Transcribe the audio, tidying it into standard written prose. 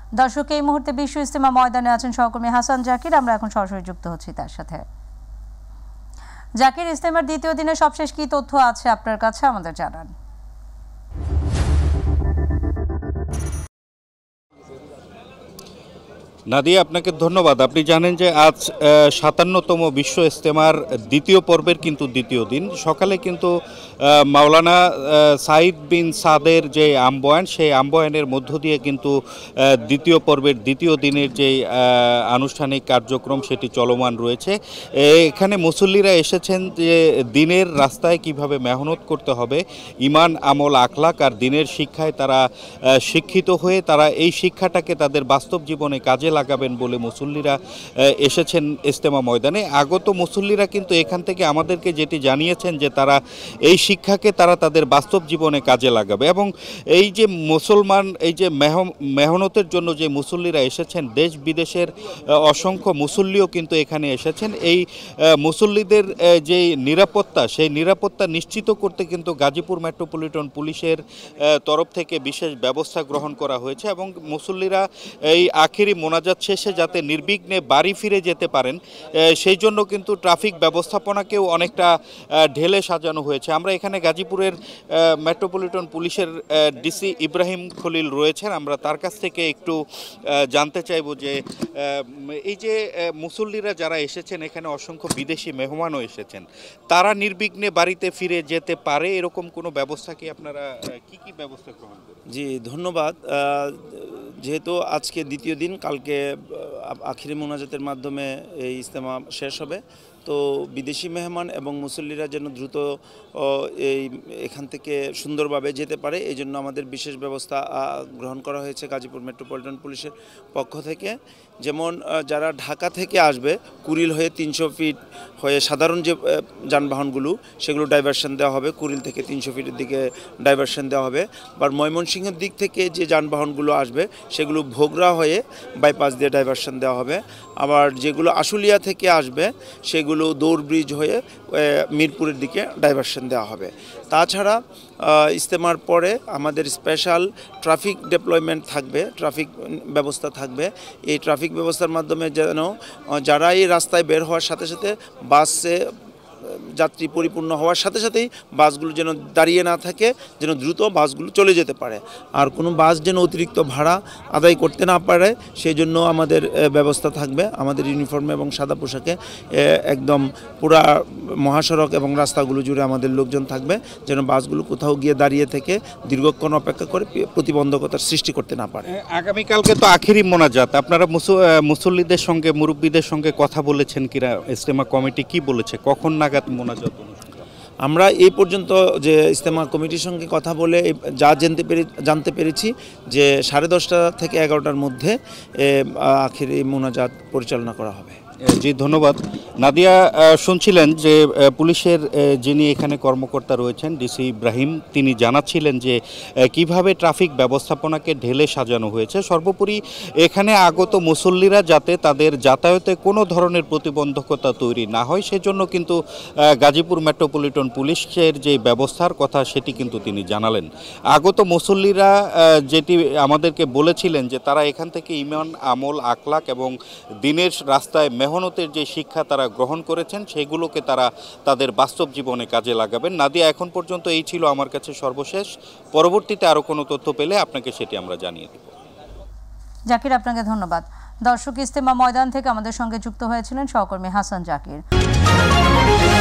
দর্শক এই মুহূর্তে বিশ্ব ইজতেমা ময়দানে আছেন সহকর্মী হাসান জাকির। আমরা এখন সরাসরি যুক্ত হচ্ছি তার সাথে। জাকির, ইজতেমার দ্বিতীয় দিনে সবশেষ কি তথ্য আছে আপনার কাছে, আমাদের জানান। নাদিয়া, আপনাকে ধন্যবাদ। আপনি জানেন যে আজ ৫৭তম বিশ্ব ইজতেমার দ্বিতীয় পর্বের কিন্তু দ্বিতীয় দিন। সকালে কিন্তু মাওলানা সাইদ বিন সাদের যে আমবয়ান, সেই আমবয়ানের মধ্য দিয়ে কিন্তু দ্বিতীয় পর্বের দ্বিতীয় দিনের যে আনুষ্ঠানিক কার্যক্রম সেটি চলমান রয়েছে। এখানে মুসল্লিরা এসেছেন যে দিনের রাস্তায় কিভাবে মেহনত করতে হবে, ইমান, আমল, আখলাক আর দিনের শিক্ষায় তারা শিক্ষিত হয়ে তারা এই শিক্ষাটাকে তাদের বাস্তব জীবনে কাজে লাগাবেন বলে মুসল্লিরা এসেছেন ইজতেমা ময়দানে। আগত মুসল্লিরা কিন্তু এখান থেকে আমাদেরকে যেটি জানিয়েছেন যে তারা এই শিক্ষাকে তারা তাদের বাস্তব জীবনে কাজে লাগাবে এবং এই যে মুসলমান এই যে মেহনতের জন্য যে মুসল্লিরা এসেছেন, দেশ বিদেশের অসংখ্য মুসল্লিও কিন্তু এখানে এসেছেন। এই মুসল্লিদের যে নিরাপত্তা, সেই নিরাপত্তা নিশ্চিত করতে কিন্তু গাজীপুর মেট্রোপলিটন পুলিশের তরফ থেকে বিশেষ ব্যবস্থা গ্রহণ করা হয়েছে এবং মুসল্লিরা এই আখিরি মোনাজাত শেষে যাতে নির্বিঘ্নে বাড়ি ফিরে যেতে পারেন সেই জন্য কিন্তু ট্রাফিক ব্যবস্থাপনাকেও অনেকটা ঢেলে সাজানো হয়েছে। আমরা এখানে গাজীপুরের মেট্রোপলিটন পুলিশের ডিসি ইব্রাহিম খলিল রয়েছেন, আমরা তার কাছ থেকে একটু জানতে চাইব যে এই যে মুসল্লিরা যারা এসেছেন, এখানে অসংখ্য বিদেশি মেহমানও এসেছেন, তারা নির্বিঘ্নে বাড়িতে ফিরে যেতে পারে এরকম কোনো ব্যবস্থা কি আপনারা কি ব্যবস্থা গ্রহণ করেন? জি ধন্যবাদ। যেহেতু আজকে দ্বিতীয় দিন, কালকে আখিরি মোনাজাতের মাধ্যমে এই ইজতেমা শেষ হবে, তো বিদেশি মেহমান এবং মুসল্লিরা যেন দ্রুত এখান থেকে সুন্দরভাবে যেতে পারে এই জন্য আমাদের বিশেষ ব্যবস্থা গ্রহণ করা হয়েছে গাজীপুর মেট্রোপলিটন পুলিশের পক্ষ থেকে। যেমন যারা ঢাকা থেকে আসবে, কুড়িল হয়ে ৩০০ ফিট হয়ে সাধারণ যে যানবাহনগুলো সেগুলো ডাইভারশন দেওয়া হবে, কুড়িল থেকে ৩০০ ফিটের দিকে ডাইভারশন দেওয়া হবে। বা ময়মনসিংহের দিক থেকে যে যানবাহনগুলো আসবে সেগুলো ভোগড়া হয়ে বাইপাস দিয়ে ডাইভারশন দেওয়া হবে। আবার যেগুলো আশুলিয়া থেকে আসবে সেগুলো দৌড় ব্রিজ হয়ে মিরপুরের দিকে ডাইভারশন দেওয়া হবে। তাছাড়া ইজতেমার পরে আমাদের স্পেশাল ট্রাফিক ডেপ্লয়মেন্ট থাকবে, ট্রাফিক ব্যবস্থা থাকবে। এই ট্রাফিক ব্যবস্থার মাধ্যমে যেন যারা এই রাস্তায় বের হওয়ার সাথে সাথে বাসে যাত্রী পরিপূর্ণ হওয়ার সাথে সাথেই বাসগুলো যেন দাঁড়িয়ে না থাকে, যেন দ্রুত বাসগুলো চলে যেতে পারে। আর কোনো বাস যেন অতিরিক্ত ভাড়া আদায় করতে না পারে সেই জন্য আমাদের ব্যবস্থা থাকবে। আমাদের ইউনিফর্মে এবং সাদা পোশাকে একদম পুরা মহাসড়ক এবং রাস্তাগুলো জুড়ে আমাদের লোকজন থাকবে, যেন বাসগুলো কোথাও গিয়ে দাঁড়িয়ে থেকে দীর্ঘক্ষণ অপেক্ষা করে প্রতিবন্ধকতার সৃষ্টি করতে না পারে। আগামীকালকে তো আখিরি মোনাজাত, আপনারা মুসল্লিদের সঙ্গে মুরব্বীদের সঙ্গে কথা বলেছেন কিনা? ইজতেমা কমিটি কি বলেছে, কখন নাগাদ মোনাজাত? আমরা এই পর্যন্ত যে ইজতেমা কমিটির সঙ্গে কথা বলে যা জানতে পেরেছি যে 10:30 থেকে 11টার মধ্যে আখিরি মোনাজাত পরিচালনা করা হবে। জি ধন্যবাদ। নাদিয়া, শুনছিলেন যে পুলিশের যিনি এখানে কর্মকর্তা রয়েছেন ডিসি ইব্রাহিম, তিনি জানাচ্ছিলেন যে কিভাবে ট্রাফিক ব্যবস্থাপনাকে ঢেলে সাজানো হয়েছে। সর্বোপরি এখানে আগত মুসল্লিরা যাতে তাদের যাতায়াতে কোনো ধরনের প্রতিবন্ধকতা তৈরি না হয় সেজন্য কিন্তু গাজীপুর মেট্রোপলিটন পুলিশের যে ব্যবস্থার কথা সেটি কিন্তু তিনি জানালেন। আগত মুসল্লিরা যেটি আমাদেরকে বলেছিলেন যে তারা এখান থেকে ইমান, আমল, আখলাক এবং দিনের রাস্তায় মেহনতের যে শিক্ষা তারা গ্রহণ করেছেন সেগুলোকে তারা তাদের বাস্তব জীবনে কাজে লাগাবেন। নাদিয়া, এখন পর্যন্ত এই ছিল আমার কাছে সর্বশেষ। পরবর্তীতে আরও কোনো তথ্য পেলে আপনাকে সেটি আমরা জানিয়ে দেব। জাকির, আপনাকে ধন্যবাদ। দর্শক, ইজতেমা ময়দান থেকে আমাদের সঙ্গে যুক্ত হয়েছিলেন সহকর্মী হাসান জাকির।